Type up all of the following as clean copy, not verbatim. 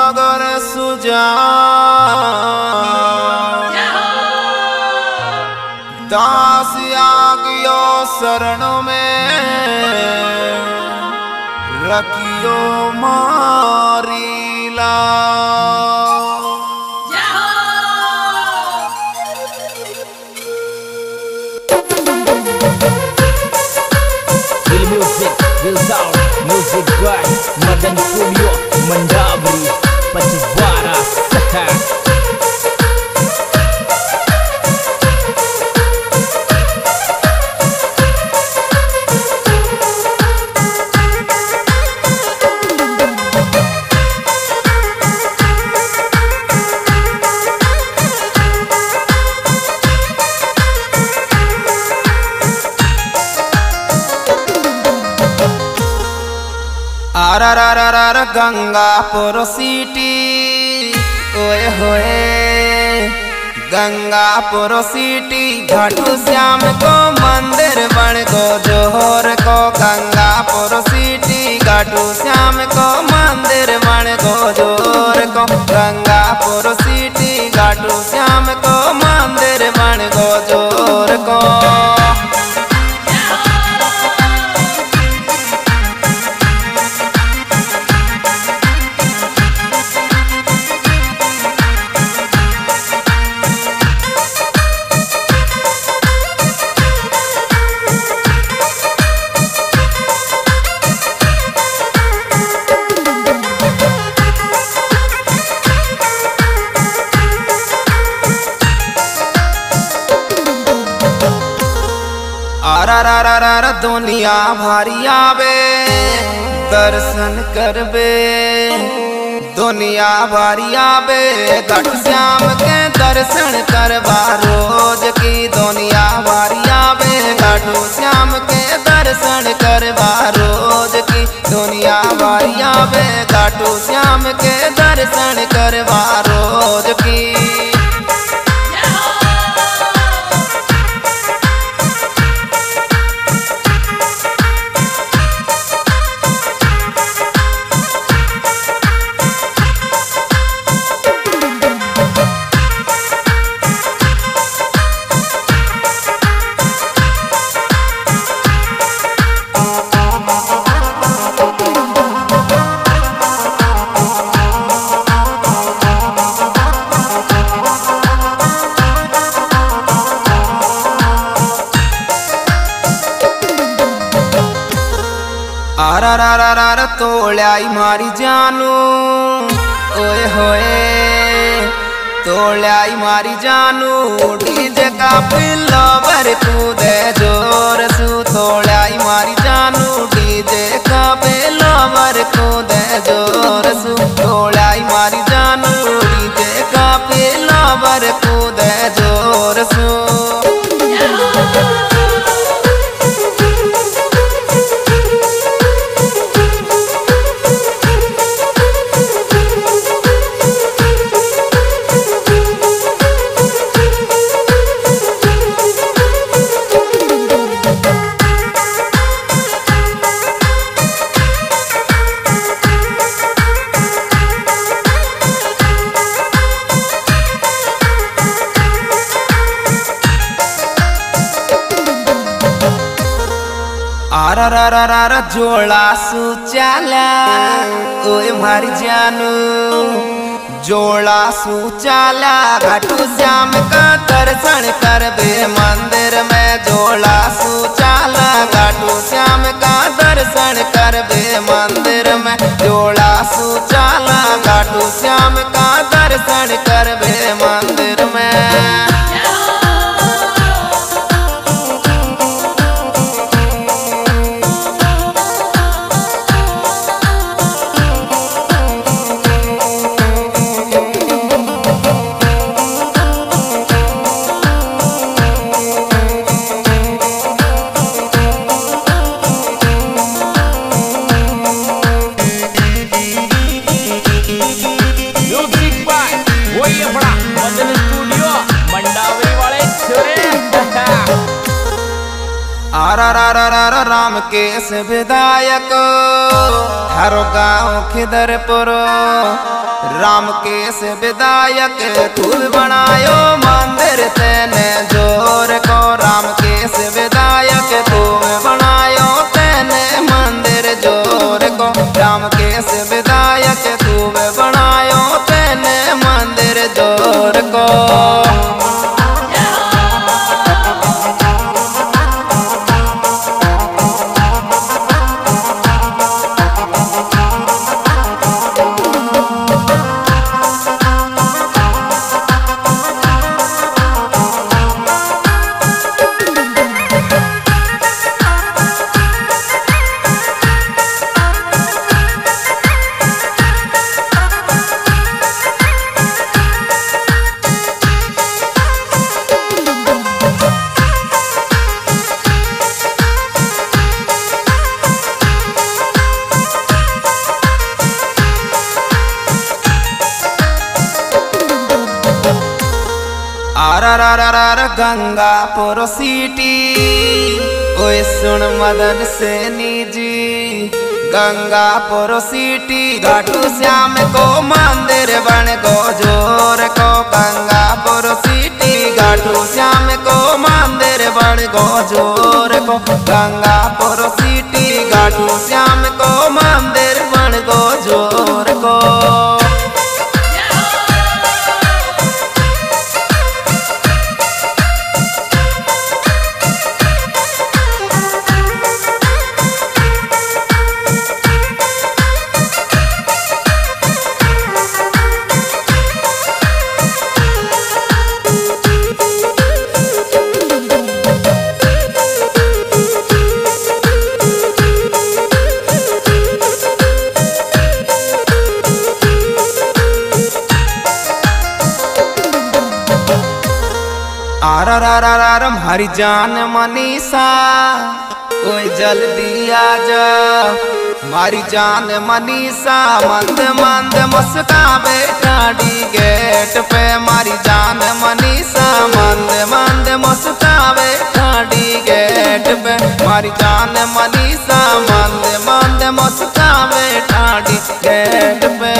सागर सुजा दास आगियो शरण में रखियो मारीला। Music guy Madan Studio Mandabri Pachwara Saka आर गंगापुर सिटी ओए होए गंगापुर सिटी घाटू श्याम को मंदिर बन गो जोहर को गंगापुर सिटी घाटू श्याम को मंदिर बन गो जोहर को गंगापुर सिटी घाटू श्याम को मंदिर बन गो जोहर को। आर दुनिया भारी आवे दर्शन करबे दुनिया भारी आवे घाटू श्याम के दर्शन करवा रोज की दुनिया भारी आवे घाटू श्याम के दर्शन करवा रोज की दुनिया भारी आवे घाटू श्याम के दर्शन करवा रोज की। आर तोड़ाई मारी जानू ओए होए तोड़ाई मारी जानू डीजे का पिल्लवर कूदे जोर सू तोड़ाई मारी जानू डीजे का पिल्लवर कूदे जोर सू तोड़ाई मारी जानू डीजे का पिल्लवर कूदे जोर सू। आर जोड़ा सुचाला ओए मारी जानू जोड़ा सुचाला घाटू श्याम का दर्शन करबे मंदिर में जोड़ा सुचाला घाटू श्याम का दर्शन करबे मंदिर में जोड़ा सुचाला घाटू श्याम का दर्शन करबे मंदिर में। आर राम केश विधायक थारो गाँव खिदरपुर राम केस विधायक तू बनायो मंदिर तेने जोर को। राम केस विधायक तू बनायो तेने मंदिर जोर को। राम केस विधायक तू बनायो तेने मंदिर जोर को। गंगापुर सिटी ओए सुन मदन सैनी जी। गंगापुर सिटी घाटू श्याम को मंदिर बन गो जोर को। गंगापुर सिटी घाटू श्याम को मंदिर बन गो जोर को। गंगापुर सिटी घाटू श्याम को मंदिर बन गो जोर को। हमारी जान मनीषा कोई जल्दी आ जा। हमारी जान मनीषा मंद मंद मुस्कावे ठाड़ी गेट पे। हमारी जान मनीषा मंद मंद मुस्कावे ठाड़ी गेट पे। हमारी जान मनीषा मंद मंद मुस्कावे ठाड़ी गेट पे।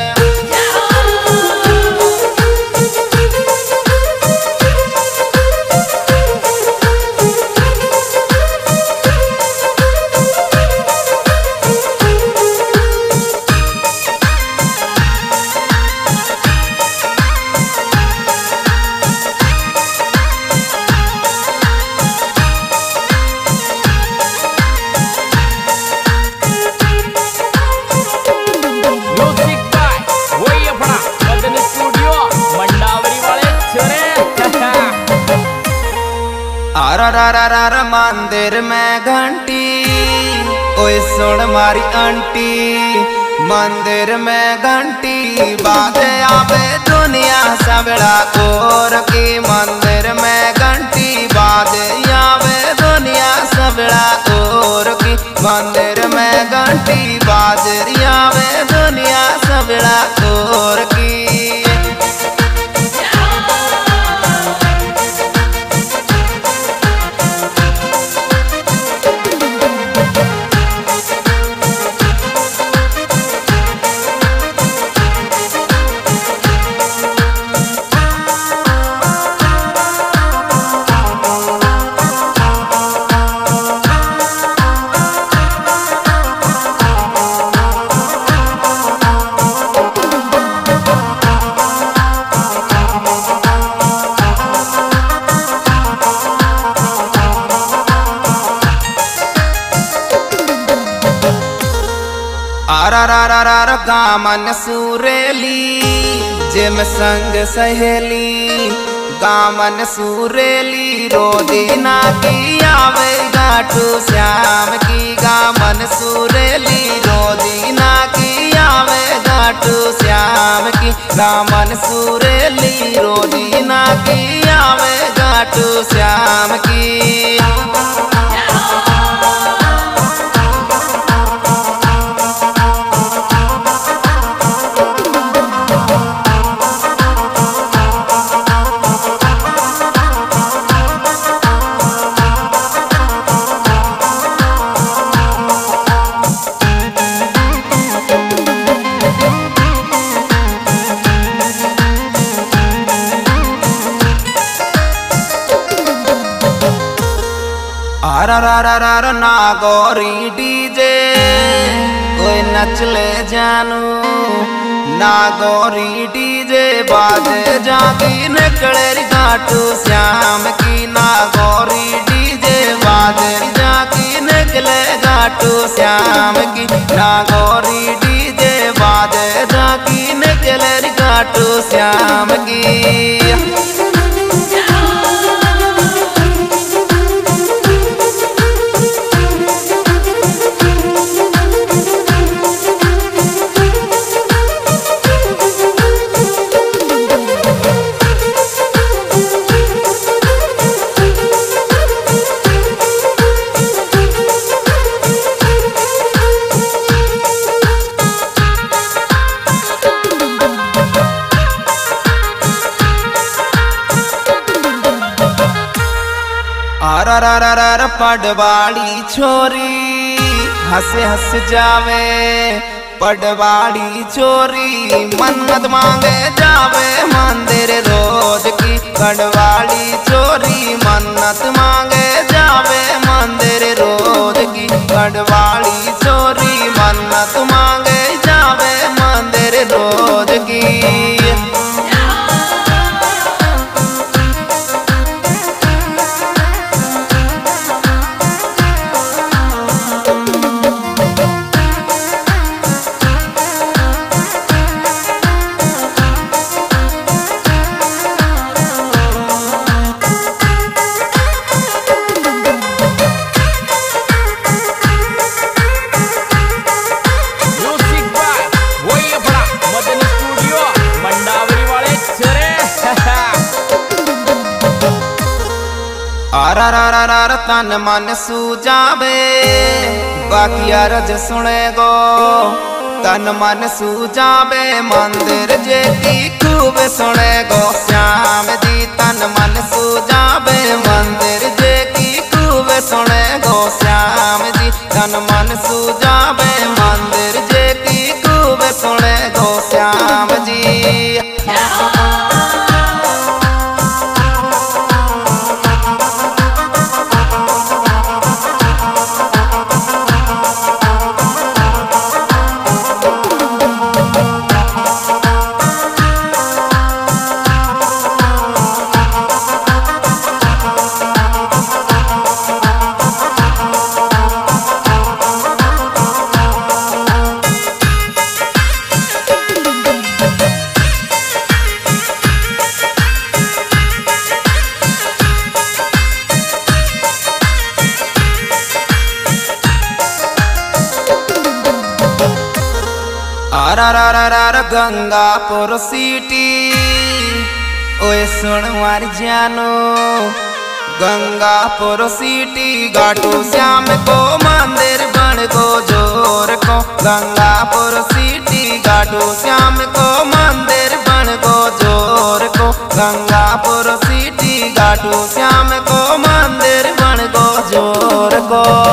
मंदिर में घंटी ओए सुन मारी आंटी। मंदिर में घंटी बाजे आवे दुनिया सबड़ा कोर की। मंदिर में घंटी बाजे आवे दुनिया सबड़ा कोर की। मंदिर में घंटी बाजे आवे दुनिया सबड़ा कोर की। गामन सुरेली जिम संग सहेली। गामन सुरेली रोदीना की आवे घाटू श्याम की। गामन सुरेली रोदीना की आवे घाटू श्याम की। गामन सुरेली रोदीना की आवे घाटू श्याम की। अर नागौरी डीजे कोई नचले जानू, नागौरी डीजे बाजे जागी निकले घाटू श्याम की, नागौरी डीजे बाजे जागी निकले घाटू श्याम की, नागौरी डीजे बाजे जागी निकले घाटू श्याम की। अर पडवाड़ी छोरी हंसे हंस जावे, पडवाड़ी छोरी मन्नत मांगे जावे मंदिर रोज की, पडवाड़ी छोरी मन्नत मांगे जावे मंदिर रोज की, पडवाड़ी छोरी मन्नत मांगे जावे मंदिर रोज की। अर तन मन सूझावे बाकी अरज सुने गो, तन मन सूझावे मंदिर जेती खूब सुने गो श्याम जी, तन मन सूझावे मंदिर जेती खूब सुने गो श्याम जी, तन मन सूझावे मंदिर जेती खूब सुने गो श्याम जी। अर गंगापुर सिटी ओए सुन मारी जानो, गंगापुर सिटी घाटू श्याम को मंदिर बन गो जोर को, गंगापुर सिटी घाटू श्याम को मंदिर बन गो जोर को, गंगापुर सिटी घाटू श्याम को मंदिर बन गो जोर को।